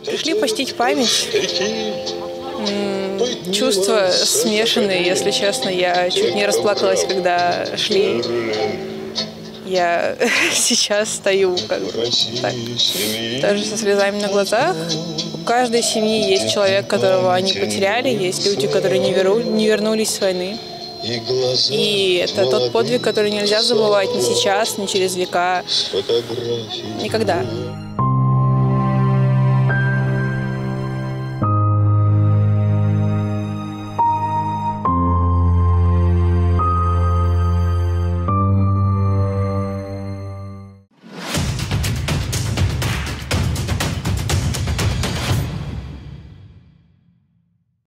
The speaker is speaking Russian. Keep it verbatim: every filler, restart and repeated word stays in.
Пришли почтить память. Чувства смешанные, если честно. Я чуть не расплакалась, когда шли. Я сейчас стою как бы так, даже со слезами на глазах. У каждой семьи есть человек, которого они потеряли, есть люди, которые не, веру, не вернулись с войны. И это тот подвиг, который нельзя забывать ни сейчас, ни через века. Никогда.